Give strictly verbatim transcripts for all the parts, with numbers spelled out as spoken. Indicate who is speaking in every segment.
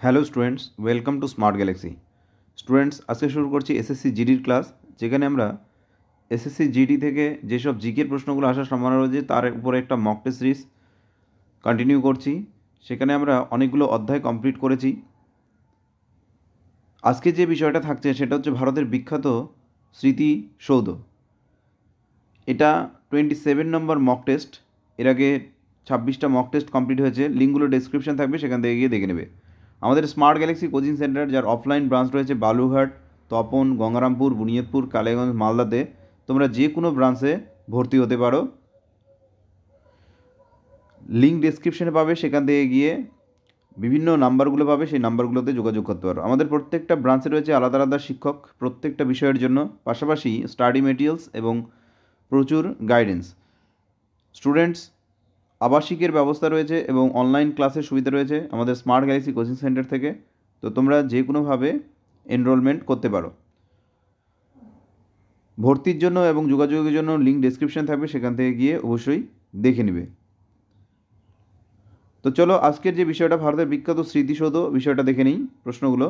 Speaker 1: Hello students, welcome to smart galaxy. Students, আজকে শুরু করছি এসএসসি জিডির ক্লাস, যেখানে আমরা এসএসসি জিডি থেকে যেসব জিকের প্রশ্নগুলো আসার সম্ভাবনা রয়েছে তার উপরে একটা মক টেস্ট সিরিজ কন্টিনিউ করছি। সেখানে আমরা অনেকগুলো অধ্যায় কমপ্লিট করেছি। আজকে যে বিষয়টা থাকছে সেটা হচ্ছে ভারতের বিখ্যাত স্মৃতিসৌধ। এটা twenty seven number mock test. এর আগে ছাব্বিশটা মক টেস্ট কমপ্লিট হয়েছে, লিঙ্কগুলো ডেসক্রিপশন থাকবে, সেখান থেকে গিয়ে দেখে নেবে। আমাদের স্মার্ট গ্যালাক্সি কোচিং সেন্টার, যার অফলাইন ব্রাঞ্চ রয়েছে বালুরঘাট, তপন, গঙ্গারামপুর, বুনিয়াদপুর, কালীগঞ্জ, মালদাতে, তোমরা যে কোনো ব্রাঞ্চে ভর্তি হতে পারো। লিঙ্ক ডেসক্রিপশনে পাবে, সেখান থেকে গিয়ে বিভিন্ন নাম্বারগুলো পাবে, সেই নাম্বারগুলোতে যোগাযোগ করতে পারো। আমাদের প্রত্যেকটা ব্রাঞ্চে রয়েছে আলাদা আলাদা শিক্ষক প্রত্যেকটা বিষয়ের জন্য, পাশাপাশি স্টাডি মেটেরিয়ালস এবং প্রচুর গাইডেন্স। স্টুডেন্টস, আবাসিকের ব্যবস্থা রয়েছে এবং অনলাইন ক্লাসের সুবিধা রয়েছে আমাদের স্মার্ট গ্যালাক্সি কোচিং সেন্টার থেকে। তো তোমরা যে কোনোভাবে এনরোলমেন্ট করতে পারো। ভর্তির জন্য এবং যোগাযোগের জন্য লিঙ্ক ডেসক্রিপশন থাকবে, সেখান থেকে গিয়ে অবশ্যই দেখে নেবে। তো চলো, আজকের যে বিষয়টা ভারতের বিখ্যাত স্মৃতিসৌধ, বিষয়টা দেখে নিই। প্রশ্নগুলো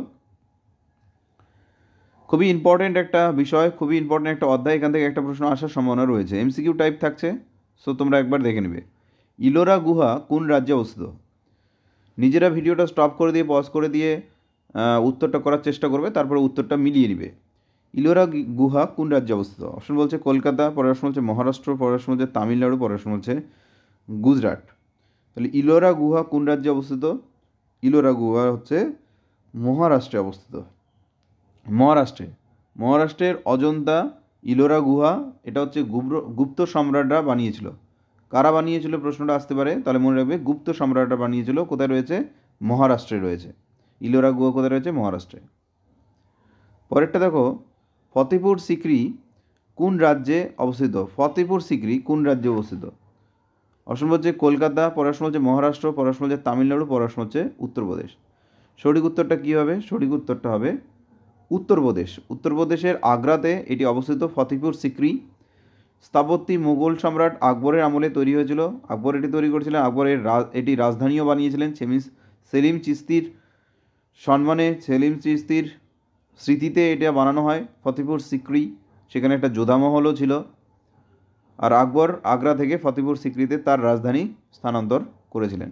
Speaker 1: খুবই ইম্পর্ট্যান্ট একটা বিষয়, খুবই ইম্পর্ট্যান্ট একটা অধ্যায়। এখান থেকে একটা প্রশ্ন আসার সম্ভাবনা রয়েছে, এমসিকিউ টাইপ থাকছে। সো তোমরা একবার দেখে নেবে। ইলোরা গুহা কোন রাজ্যে অবস্থিত? নিজেরা ভিডিওটা স্টপ করে দিয়ে পজ করে দিয়ে উত্তরটা করার চেষ্টা করবে, তারপরে উত্তরটা মিলিয়ে নিবে। ইলোরা গুহা কোন রাজ্যে অবস্থিত? অপশন বলছে কলকাতা, পরের অপশন বলছে মহারাষ্ট্র, পরের অপশন বলছে তামিলনাড়ু, পরের অপশন বলছে গুজরাট। তাহলে ইলোরা গুহা কোন রাজ্যে অবস্থিত? ইলোরা গুহা হচ্ছে মহারাষ্ট্রে অবস্থিত। মহারাষ্ট্রে মহারাষ্ট্রের অজন্তা ইলোরা গুহা, এটা হচ্ছে গুপ্ত সম্রাটরা বানিয়েছিল। কারা বানিয়েছিল প্রশ্নটা আসতে পারে, তাহলে মনে রাখবে গুপ্ত সম্রাটরা বানিয়েছিল। কোথায় রয়েছে? মহারাষ্ট্রে রয়েছে। ইলোরা গুহা কোথায় রয়েছে? মহারাষ্ট্রে। পরেরটা দেখো, ফতেপুর সিক্রি কোন রাজ্যে অবস্থিত? ফতেপুর সিক্রি কোন রাজ্যে অবস্থিত? অপশন হচ্ছে কলকাতা, পড়াশোনা হচ্ছে মহারাষ্ট্র, পড়াশোনা হচ্ছে তামিলনাড়ু, পড়াশোনা হচ্ছে উত্তরপ্রদেশ। সঠিক উত্তরটা কী হবে? সঠিক উত্তরটা হবে উত্তরপ্রদেশ। উত্তরপ্রদেশের আগ্রাতে এটি অবস্থিত, ফতেপুর সিক্রি। স্থাপত্যি মুঘল সম্রাট আকবরের আমলে তৈরি হয়েছিল। আকবর এটি তৈরি করেছিলেন, আকবরের এটি রাজধানীও বানিয়েছিলেন। সেলিম চিশতির সম্মানে, সেলিম চিশতির স্মৃতিতে এটা বানানো হয় ফতেপুর সিক্রি। সেখানে একটা যোধামহলও ছিল। আর আকবর আগ্রা থেকে ফতেপুর সিক্রিতে তার রাজধানী স্থানান্তর করেছিলেন।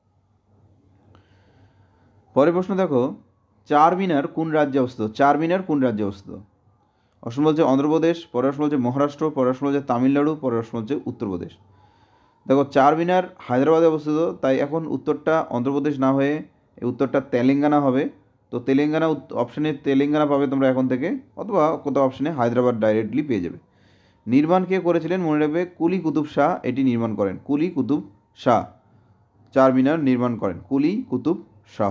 Speaker 1: পরের প্রশ্ন দেখো, চার মিনার কোন রাজ্যে অবস্থিত? চার মিনার কোন রাজ্যে অবস্থিত? অপশন বলছে অন্ধ্রপ্রদেশ, পরের অপশন বলছে মহারাষ্ট্র, পরের অপশন বলছে তামিলনাড়ু, পরের অপশন বলছে উত্তরপ্রদেশ। দেখো, চার মিনার হায়দ্রাবাদে অবস্থিত, তাই এখন উত্তরটা অন্ধ্রপ্রদেশ না হয়ে এই উত্তরটা তেলেঙ্গানা হবে। তো তেলেঙ্গানা অপশানে তেলেঙ্গানা পাবে তোমরা এখন থেকে, অথবা কোথাও অপশানে হায়দ্রাবাদ ডাইরেক্টলি পেয়ে যাবে। নির্মাণ কে করেছিলেন? মনে রাখবে কুলি কুতুব শাহ এটি নির্মাণ করেন। কুলি কুতুব শাহ চার মিনার নির্মাণ করেন, কুলি কুতুব শাহ।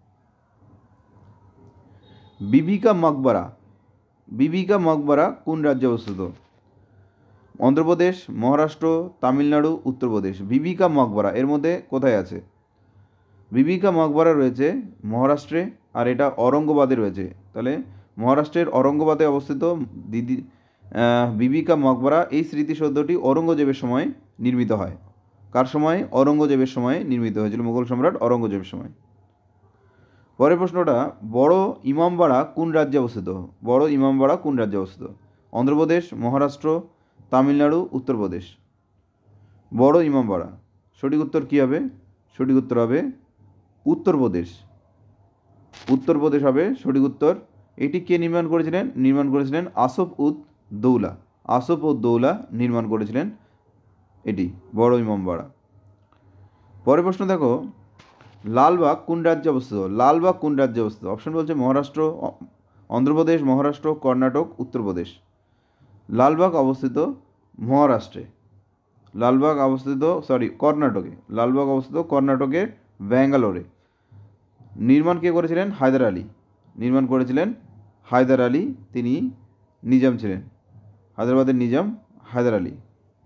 Speaker 1: বিবিকা মকবরা বিবিকা মকবরা কোন রাজ্যে অবস্থিত? অন্ধ্রপ্রদেশ, মহারাষ্ট্র, তামিলনাড়ু, উত্তরপ্রদেশ। বিবিকা মকবরা এর মধ্যে কোথায় আছে? বিবিকা মকবরা রয়েছে মহারাষ্ট্রে, আর এটা অরঙ্গাবাদে রয়েছে। তাহলে মহারাষ্ট্রের অরঙ্গাবাদে অবস্থিত দিদি বিবিকা মকবরা। এই স্মৃতিসৌধটি ঔরঙ্গজেবের সময় নির্মিত হয়। কার সময়? ঔরঙ্গজেবের সময় নির্মিত হয়েছিল, মুঘল সম্রাট ঔরঙ্গজেবের সময়। পরের প্রশ্নটা, বড় ইমামবাড়া কোন রাজ্যে অবস্থিত? বড় ইমামবাড়া কোন রাজ্যে অবস্থিত? অন্ধ্রপ্রদেশ, মহারাষ্ট্র, তামিলনাড়ু, উত্তরপ্রদেশ। বড় ইমামবাড়া, সঠিক উত্তর কী হবে? সঠিক উত্তর হবে উত্তরপ্রদেশ। উত্তরপ্রদেশ হবে সঠিক উত্তর। এটি কে নির্মাণ করেছিলেন? নির্মাণ করেছিলেন আসফ উদ দৌলা। আসফ উদ দৌলা নির্মাণ করেছিলেন এটি, বড় ইমামবাড়া। পরের প্রশ্ন দেখো, লালবাগ কোন রাজ্যে অবস্থিত? লালবাগ কোন রাজ্যে অবস্থিত? অপশন বলছে মহারাষ্ট্র, অন্ধ্রপ্রদেশ, মহারাষ্ট্র, কর্ণাটক, উত্তরপ্রদেশ। লালবাগ অবস্থিত মহারাষ্ট্রে। লালবাগ অবস্থিত সরি কর্ণাটকে। লালবাগ অবস্থিত কর্ণাটকের ব্যাঙ্গালোরে। নির্মাণ কে করেছিলেন? হায়দার আলী নির্মাণ করেছিলেন। হায়দার আলী, তিনি নিজাম ছিলেন, হায়দ্রাবাদের নিজাম হায়দার আলী।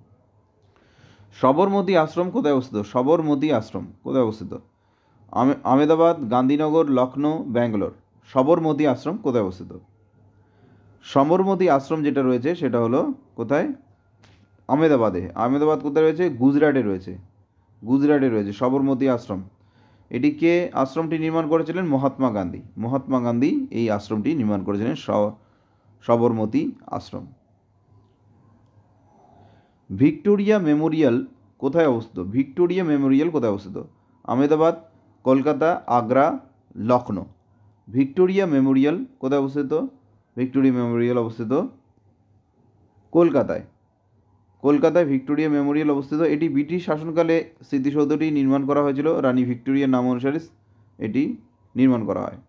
Speaker 1: সবরমতী আশ্রম কোথায় অবস্থিত? সবরমতী আশ্রম কোথায় অবস্থিত? আমেদাবাদ, গান্ধীনগর, লখনৌ, ব্যাঙ্গালোর। সবরমতী আশ্রম কোথায় অবস্থিত? সবরমতী আশ্রম যেটা রয়েছে সেটা হলো কোথায়? আমেদাবাদে। আমেদাবাদ কোথায় রয়েছে? গুজরাটে রয়েছে। গুজরাটে রয়েছে সবরমতী আশ্রম। এটি কে আশ্রমটি নির্মাণ করেছিলেন? মহাত্মা গান্ধী। মহাত্মা গান্ধী এই আশ্রমটি নির্মাণ করেছিলেন, সবরমতী আশ্রম। ভিক্টোরিয়া মেমোরিয়াল কোথায় অবস্থিত? ভিক্টোরিয়া মেমোরিয়াল কোথায় অবস্থিত? আহমেদাবাদ, কলকাতা, আগ্রা, লখনৌ। ভিক্টোরিয়া মেমোরিয়াল কোথায় অবস্থিত? ভিক্টোরিয়া মেমোরিয়াল অবস্থিত কলকাতায়। কলকাতায় ভিক্টোরিয়া মেমোরিয়াল অবস্থিত। এটি ব্রিটিশ শাসনকালে স্মৃতিসৌধটি নির্মাণ করা হয়েছিল। রানী ভিক্টোরিয়ার নাম অনুসারে এটি নির্মাণ করা হয়।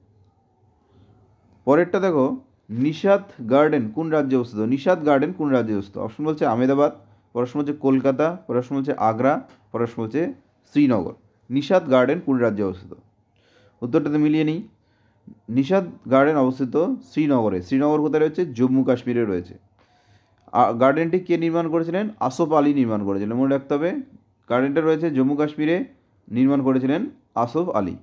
Speaker 1: পরেরটা দেখো, নিষাদ গার্ডেন কোন রাজ্যে অবস্থিত? নিষাদ গার্ডেন কোন রাজ্যে অবস্থিত? অপশন বলছে আহমেদাবাদ, পরের প্রশ্ন বলছে কলকাতা, পরের প্রশ্ন বলছে আগ্রা, পরের প্রশ্ন বলছে শ্রীনগর। নিষাদ গার্ডেন কোন রাজ্যে অবস্থিত? উত্তরটাতে মিলিয়ে নিই। নিষাদ গার্ডেন অবস্থিত শ্রীনগরে। শ্রীনগর কোথায় রয়েছে? জম্মু কাশ্মীরে রয়েছে। গার্ডেনটি কে নির্মাণ করেছিলেন? আসফ আলী নির্মাণ করেছিলেন। মনে রাখতে হবে, গার্ডেনটা রয়েছে জম্মু কাশ্মীরে, নির্মাণ করেছিলেন Asaf Ali.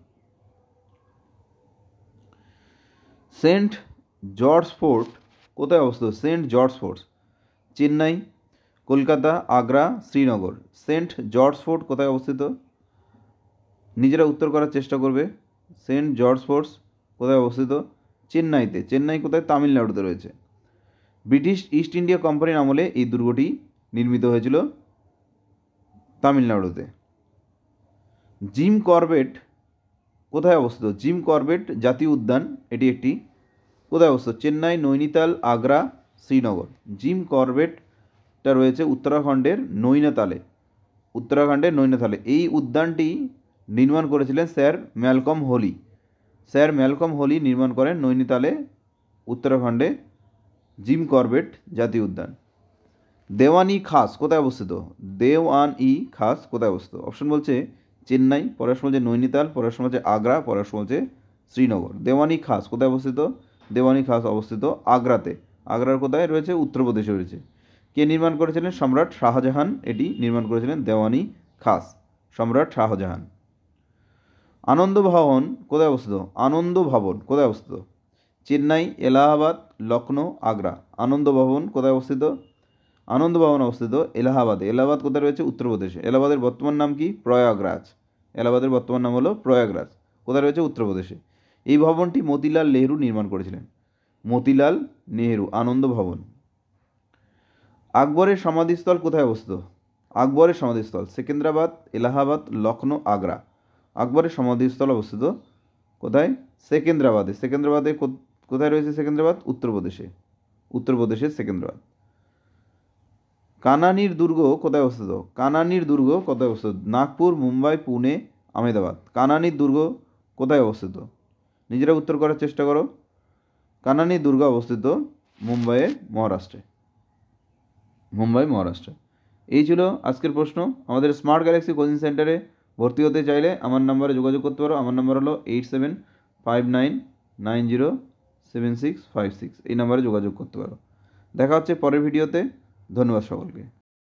Speaker 1: Saint George Fort কোথায় অবস্থিত? Saint George Fort Chennai, Kolkata, Agra, Srinagar. Saint George Fort কোথায় অবস্থিত? নিজেরা উত্তর করার চেষ্টা করবে। সেন্ট জর্জ ফোর্ট কোথায় অবস্থিত? চেন্নাইতে। চেন্নাই কোথায়? তামিলনাড়ুতে রয়েছে। ব্রিটিশ ইস্ট ইন্ডিয়া কোম্পানির আমলে এই দুর্গটি নির্মিত হয়েছিল তামিলনাড়ুতে। জিম করবেট কোথায় অবস্থিত? জিম করবেট জাতীয় উদ্যান এটি একটি কোথায় অবস্থিত? চেন্নাই, নৈনিতাল, আগ্রা, শ্রীনগর। জিম করবেটটা রয়েছে উত্তরাখণ্ডের নৈনিতালে। উত্তরাখণ্ডের নৈনিতালে এই উদ্যানটি নির্মাণ করেছিলেন sir Malcolm Hailey. Sir Malcolm Hailey নির্মাণ করেন নৈনিতালে, উত্তরাখণ্ডে জিম করবেট জাতীয় উদ্যান। দেওয়ানি খাস কোথায় অবস্থিত? দেওয়ান-ই খাস কোথায় অবস্থিত? অপশন বলছে চেন্নাই, পরের সময় বলছে নৈনিতাল, পরের সময় বলছে আগ্রা, পরের সময় বলছে শ্রীনগর। দেওয়ানি খাস কোথায় অবস্থিত? দেওয়ানি খাস অবস্থিত আগ্রাতে। আগ্রার কোথায় রয়েছে? উত্তরপ্রদেশে রয়েছে। কে নির্মাণ করেছিলেন? সম্রাট শাহজাহান এটি নির্মাণ করেছিলেন দেওয়ানি খাস, সম্রাট শাহজাহান। আনন্দ ভবন কোথায় অবস্থিত? আনন্দ ভবন কোথায় অবস্থিত? চেন্নাই, এলাহাবাদ, লখনৌ, আগ্রা। আনন্দ ভবন কোথায় অবস্থিত? আনন্দ ভবন অবস্থিত এলাহাবাদে। এলাহাবাদ কোথায় রয়েছে? উত্তরপ্রদেশে। এলাহাবাদের বর্তমান নাম কি? প্রয়াগরাজ। এলাহাবাদের বর্তমান নাম হলো প্রয়াগরাজ। কোথায় রয়েছে? উত্তরপ্রদেশে। এই ভবনটি মতিলাল নেহরু নির্মাণ করেছিলেন। মতিলাল নেহরু। আনন্দ ভবন। আকবরের সমাধিস্থল কোথায় অবস্থিত? আকবরের সমাধিস্থল সেকেন্দ্রাবাদ, এলাহাবাদ, লখনৌ, আগ্রা। আকবরের সমাধিস্থল অবস্থিত কোথায়? সেকেন্দ্রাবাদে। সেকেন্দ্রাবাদে কোথায় রয়েছে সেকেন্দ্রাবাদ? উত্তরপ্রদেশে। উত্তরপ্রদেশের সেকেন্দ্রাবাদ। কানানির দুর্গ কোথায় অবস্থিত? কানানির দুর্গ কোথায় অবস্থিত? নাগপুর, মুম্বাই, পুনে, আহমেদাবাদ। কানানির দুর্গ কোথায় অবস্থিত? নিজেরা উত্তর করার চেষ্টা করো। কানানির দুর্গ অবস্থিত মুম্বাইয়ে, মহারাষ্ট্রে। মুম্বাই, মহারাষ্ট্রে। এই ছিল আজকের প্রশ্ন। আমাদের স্মার্ট গ্যালাক্সি কোচিং সেন্টারে ভর্তি হতে চাইলে আমার নাম্বারে যোগাযোগ করতে পারো। আমার নাম্বার হলো eight seven five nine nine zero seven six five six. এই নাম্বারে যোগাযোগ করতে পারো। দেখা হচ্ছে পরের ভিডিওতে। ধন্যবাদ সকলকে।